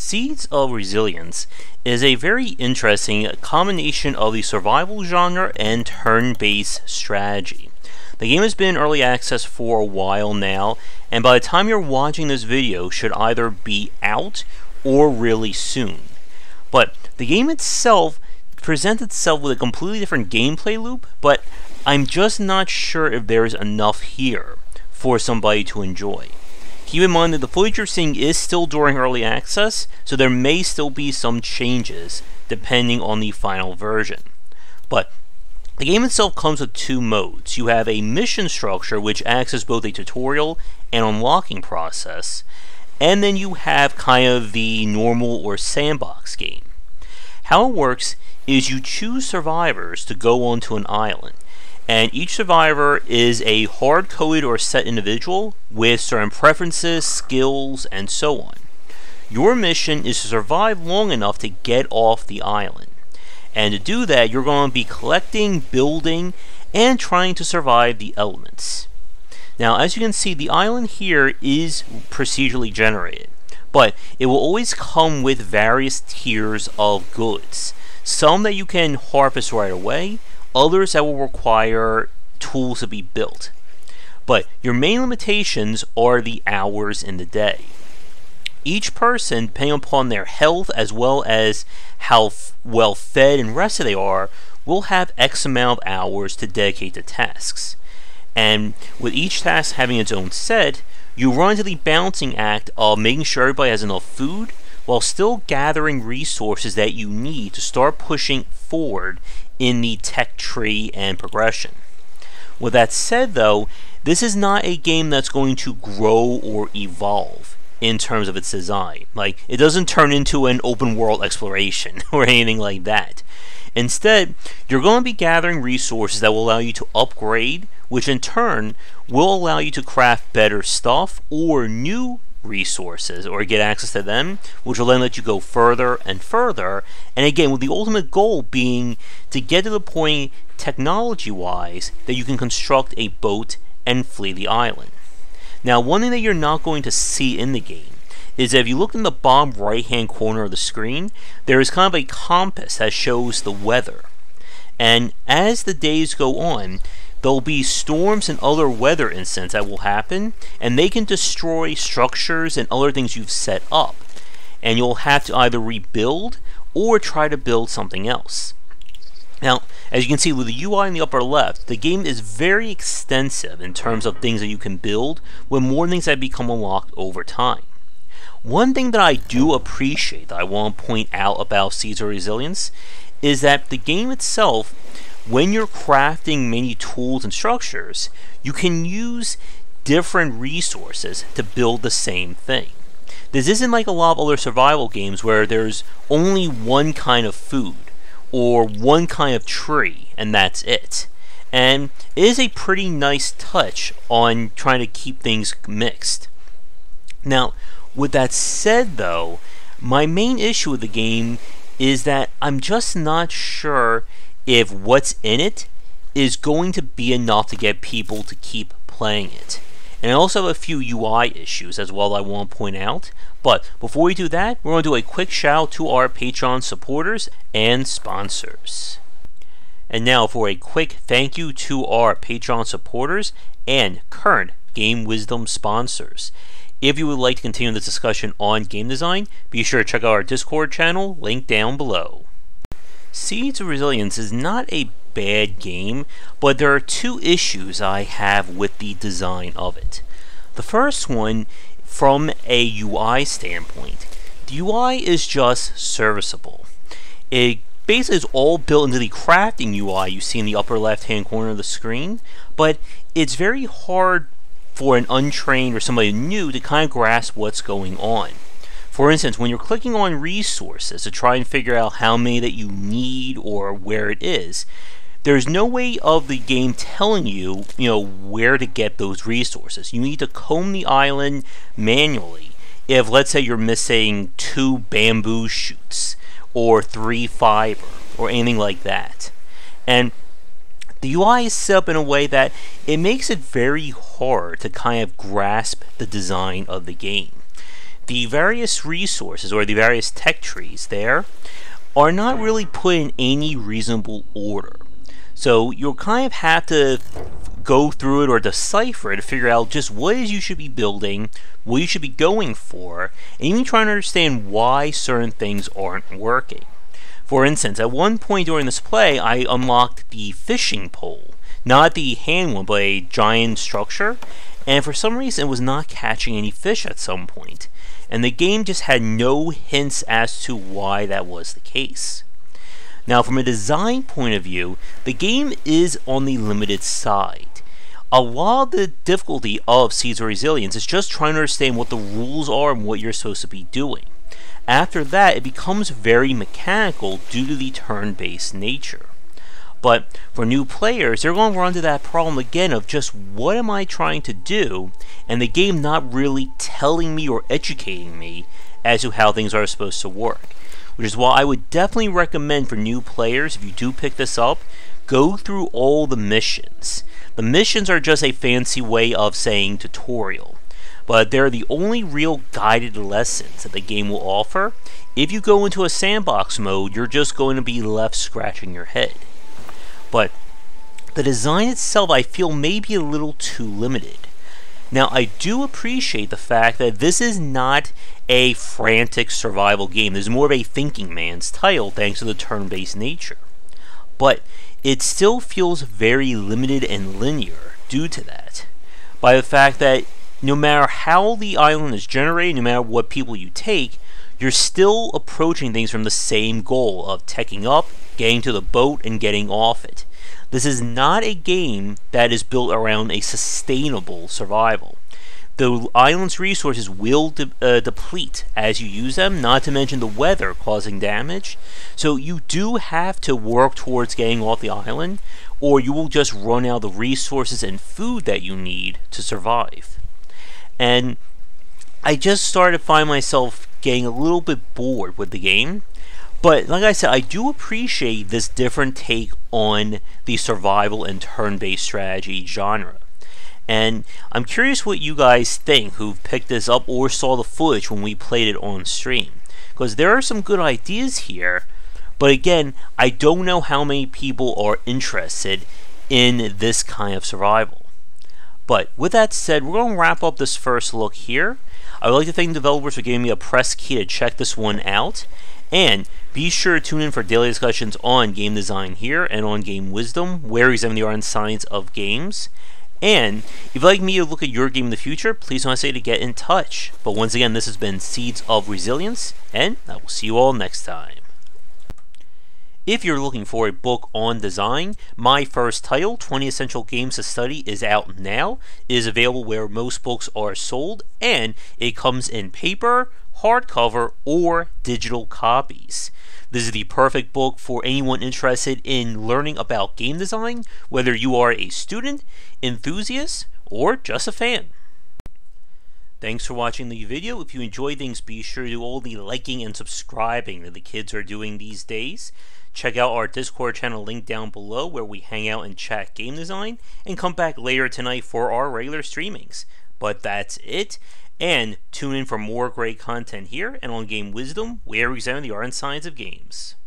Seeds of Resilience is a very interesting combination of the survival genre and turn-based strategy. The game has been in early access for a while now, and by the time you're watching this video should either be out or really soon. But the game itself presents itself with a completely different gameplay loop, but I'm just not sure if there's enough here for somebody to enjoy. Keep in mind that the footage you're seeing is still during early access, so there may still be some changes depending on the final version. But the game itself comes with two modes. You have a mission structure which acts as both a tutorial and unlocking process, and then you have kind of the normal or sandbox game. How it works is you choose survivors to go onto an island, and each survivor is a hard-coded or set individual with certain preferences, skills, and so on. Your mission is to survive long enough to get off the island. And to do that, you're going to be collecting, building, and trying to survive the elements. Now, as you can see, the island here is procedurally generated, but it will always come with various tiers of goods. Some that you can harvest right away, others that will require tools to be built. But your main limitations are the hours in the day. Each person, depending upon their health as well as how well fed and rested they are, will have X amount of hours to dedicate to tasks. And with each task having its own set, you run into the balancing act of making sure everybody has enough food while still gathering resources that you need to start pushing forward in the tech tree and progression. With that said though, this is not a game that's going to grow or evolve in terms of its design. Like, it doesn't turn into an open world exploration or anything like that. Instead, you're going to be gathering resources that will allow you to upgrade, which in turn will allow you to craft better stuff or new resources or get access to them, which will then let you go further and further, and again with the ultimate goal being to get to the point technology wise that you can construct a boat and flee the island. Now, one thing that you're not going to see in the game is that if you look in the bottom right hand corner of the screen, there is kind of a compass that shows the weather, and as the days go on, there'll be storms and other weather incidents that will happen, and they can destroy structures and other things you've set up, and you'll have to either rebuild or try to build something else. Now, as you can see with the UI in the upper left, the game is very extensive in terms of things that you can build, with more things that become unlocked over time. One thing that I do appreciate that I want to point out about Seeds of Resilience is that the game itself, when you're crafting many tools and structures, you can use different resources to build the same thing. This isn't like a lot of other survival games where there's only one kind of food or one kind of tree and that's it. And it is a pretty nice touch on trying to keep things mixed. Now, with that said though, my main issue with the game is that I'm just not sure if what's in it is going to be enough to get people to keep playing it. And I also have a few UI issues as well that I want to point out. But before we do that, we're going to do a quick shout out to our Patreon supporters and sponsors. And now for a quick thank you to our Patreon supporters and current Game Wisdom sponsors. If you would like to continue this discussion on game design, be sure to check out our Discord channel, linked down below. Seeds of Resilience is not a bad game, but there are two issues I have with the design of it. The first one, from a UI standpoint, the UI is just serviceable. It basically is all built into the crafting UI you see in the upper left hand corner of the screen, but it's very hard for an untrained or somebody new to kind of grasp what's going on. For instance, when you're clicking on resources to try and figure out how many that you need or where it is, there's no way of the game telling you, where to get those resources. You need to comb the island manually if, let's say, you're missing 2 bamboo shoots or 3 fiber or anything like that. And the UI is set up in a way that it makes it very hard to kind of grasp the design of the game. the various resources or the various tech trees there are not really put in any reasonable order. So you'll kind of have to go through it or decipher it to figure out just what it is you should be building, what you should be going for, and even trying to understand why certain things aren't working. For instance, at one point during this play, I unlocked the fishing pole. Not the hand one, but a giant structure, and for some reason it was not catching any fish at some point. And the game just had no hints as to why that was the case. Now, from a design point of view, the game is on the limited side. A lot of the difficulty of Seeds of Resilience is just trying to understand what the rules are and what you're supposed to be doing. After that, it becomes very mechanical due to the turn-based nature. But for new players, they're going to run into that problem again of just what am I trying to do, and the game not really telling me or educating me as to how things are supposed to work. Which is why I would definitely recommend for new players, if you do pick this up, go through all the missions. The missions are just a fancy way of saying tutorial, but they're the only real guided lessons that the game will offer. If you go into a sandbox mode, you're just going to be left scratching your head. But the design itself, I feel, may be a little too limited. Now, I do appreciate the fact that this is not a frantic survival game. This is more of a thinking man's title thanks to the turn-based nature. But it still feels very limited and linear due to that. By the fact that no matter how the island is generated, no matter what people you take, you're still approaching things from the same goal of teching up, getting to the boat, and getting off it. This is not a game that is built around a sustainable survival. The island's resources will deplete as you use them, not to mention the weather causing damage. So you do have to work towards getting off the island, or you will just run out of the resources and food that you need to survive. And I just started to find myself getting a little bit bored with the game. But like I said, I do appreciate this different take on the survival and turn-based strategy genre. And I'm curious what you guys think who've picked this up or saw the footage when we played it on stream. Because there are some good ideas here, but again, I don't know how many people are interested in this kind of survival. But with that said, we're going to wrap up this first look here. I would like to thank the developers for giving me a press key to check this one out. And be sure to tune in for daily discussions on game design here and on Game Wisdom, where we examine the art and science of games. And if you'd like me to look at your game in the future, please don't hesitate to get in touch. But once again, this has been Seeds of Resilience, and I will see you all next time. If you're looking for a book on design, my first title, 20 Essential Games to Study, is out now. It is available where most books are sold, and it comes in paper, hardcover, or digital copies. This is the perfect book for anyone interested in learning about game design, whether you are a student, enthusiast, or just a fan. Thanks for watching the video. If you enjoyed things, be sure to do all the liking and subscribing that the kids are doing these days. Check out our Discord channel link down below where we hang out and chat game design, and come back later tonight for our regular streamings. But that's it, and tune in for more great content here and on Game Wisdom, where we examine the art and science of games.